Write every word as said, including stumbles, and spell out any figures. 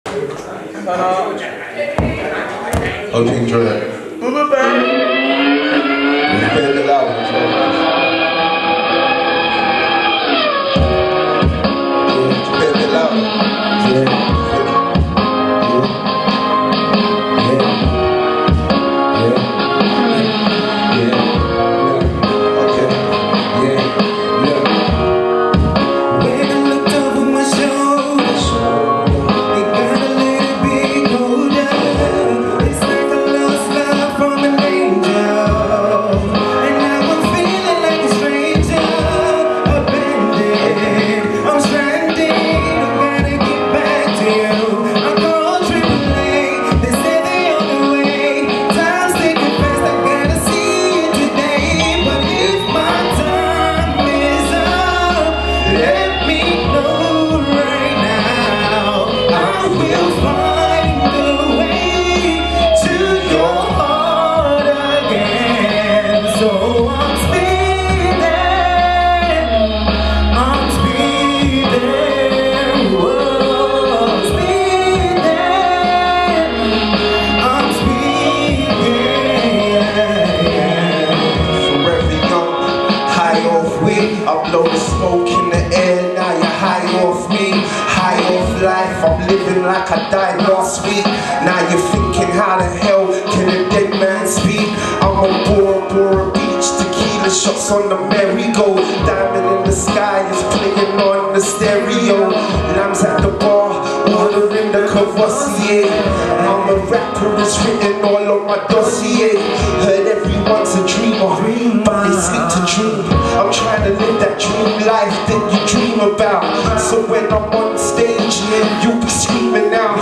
Hope you enjoy it. You play a bit loud. Play a bit loud. Yeah. I blow the smoke in the air, now you're high off me. High off life, I'm living like I died last week. Now you're thinking, how the hell can a dead man speak? I'm on Bora Bora Beach, tequila shots on the merry-go. Diamond in the sky is playing on the stereo. Lambs at the bar, ordering the Cavassier. I'm a rapper, it's written all on my dossier. Heard everyone's a dreamer, but they sleep to dream. I'm trying to live that dream life that you dream about. So when I'm on stage, you'll be screaming out.